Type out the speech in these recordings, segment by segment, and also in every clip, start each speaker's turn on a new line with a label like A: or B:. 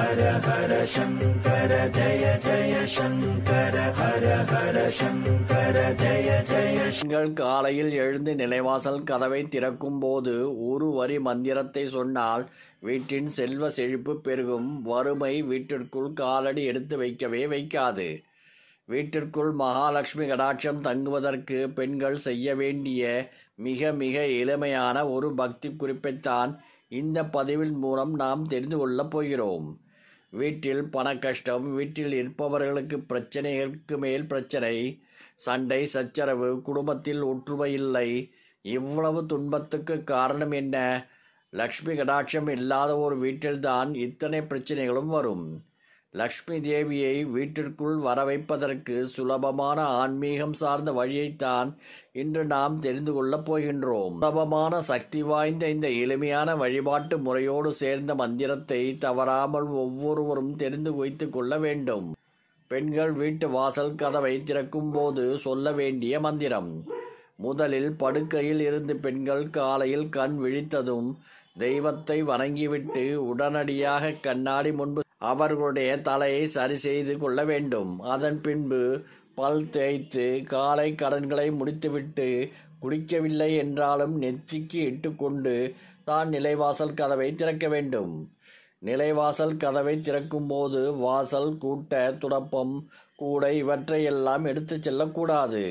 A: ஹர ஹர சங்கர ஜய ஜய சங்கர ஹர ஹர சங்கர ஜய ஜய.
B: நீங்கள் காலையில் எழுந்து நிலைவாசல் கதவை திறக்கும் போது ஒரு வரி மந்திரத்தை சொன்னால் வீட்டின் செல்வ செழிப்பு பெருகும். வறுமை வீட்டிற்குள் காலடி எடுத்து வைக்கவே வைக்காது. வீட்டிற்குள் மகாலட்சுமி கடாட்சம் தங்குவதற்கு பெண்கள் செய்ய வேண்டிய மிக மிக எளிமையான ஒரு பக்தி குறிப்பைத்தான் இந்த பதிவின் மூலம் நாம் தெரிந்து கொள்ளப் போகிறோம். வீட்டில் பண கஷ்டம், வீட்டில் இருப்பவர்களுக்கு பிரச்சனைகளுக்கு மேல் பிரச்சனை, சண்டை சச்சரவு, குடும்பத்தில் ஒற்றுமை இல்லை. இவ்வளவு துன்பத்துக்கு காரணம் என்ன? லக்ஷ்மி கடாட்சம் இல்லாத ஒரு வீட்டில்தான் இத்தனை பிரச்சனைகளும் வரும். லக்ஷ்மி தேவியை வீட்டிற்குள் வர வைப்பதற்கு சுலபமான ஆன்மீகம் சார்ந்த வழியைத்தான் இன்று நாம் தெரிந்து கொள்ளப் போகின்றோம். சுலபமான சக்தி வாய்ந்த இந்த எளிமையான வழிபாட்டு முறையோடு சேர்ந்த மந்திரத்தை தவறாமல் ஒவ்வொருவரும் தெரிந்து வைத்துக் கொள்ள வேண்டும். பெண்கள் வீட்டு வாசல் கதவை திறக்கும் போது சொல்ல வேண்டிய மந்திரம். முதலில் படுக்கையில் இருந்து பெண்கள் காலையில் கண் விழித்ததும் தெய்வத்தை வணங்கிவிட்டு உடனடியாக கண்ணாடி முன்பு அவர்களுடைய தலையை சரி செய்து கொள்ள வேண்டும். அதன் பின்பு பல் தேய்த்து காலை கடன்களை முடித்துவிட்டு குடிக்கவில்லை என்றாலும் நெத்திக்கு இட்டுக்கொண்டு தான் நிலைவாசல் கதவை திறக்க வேண்டும். நிலைவாசல் கதவை திறக்கும் போது வாசல் கூட்ட, துடப்பம், கூடை இவற்றையெல்லாம் எடுத்து செல்லக்கூடாது.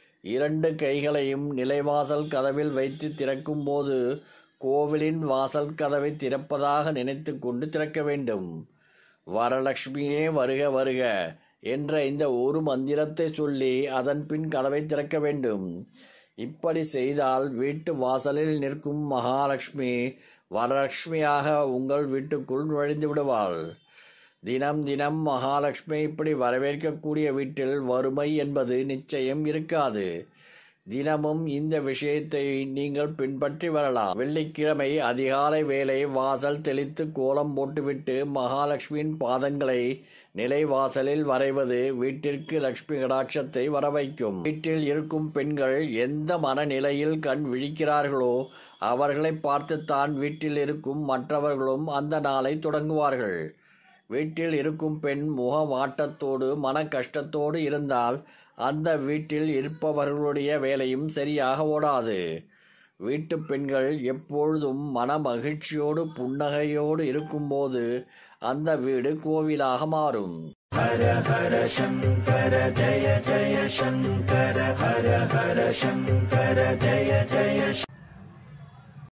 B: 2 கைகளையும் நிலைவாசல் கதவில் வைத்து திறக்கும் போது கோவிலின் வாசல் கதவை திறப்பதாக நினைத்து கொண்டு திறக்க வேண்டும். வரலட்சுமியே வருக வருக என்ற இந்த ஒரு மந்திரத்தை சொல்லி அதன் பின் கதவை திறக்க வேண்டும். இப்படி செய்தால் வீட்டு வாசலில் நிற்கும் மகாலட்சுமி வரலட்சுமியாக உங்கள் வீட்டுக்குள் நுழைந்து விடுவாள். தினம் தினம் மகாலட்சுமி இப்படி வரவேற்கக்கூடிய வீட்டில் வறுமை என்பது நிச்சயம் இருக்காது. தினமும் இந்த விஷயத்தை நீங்கள் பின்பற்றி வரலாம். வெள்ளிக்கிழமை அதிகாலை வேளை வாசல் தெளித்து கோலம் போட்டுவிட்டு மகாலட்சுமியின் பாதங்களை நிலைவாசலில் வரைவது வீட்டிற்கு லட்சுமி கடாட்சத்தை வரவைக்கும். வீட்டில் இருக்கும் பெண்கள் எந்த மனநிலையில் கண் விழிக்கிறார்களோ அவர்களை பார்த்துத்தான் வீட்டில் இருக்கும் மற்றவர்களும் அந்த நாளை தொடங்குவார்கள். வீட்டில் இருக்கும் பெண் முக வாட்டத்தோடு மன கஷ்டத்தோடு இருந்தால் அந்த வீட்டில் இருப்பவர்களுடைய வேலையும் சரியாக ஓடாது. வீட்டு பெண்கள் எப்பொழுதும் மன மகிழ்ச்சியோடு புன்னகையோடு இருக்கும்போது அந்த வீடு கோவிலாக மாறும்.
A: ஹர ஹர சங்கர ஜய ஜய சங்கர ஹர ஹர சங்கர ஜய ஜய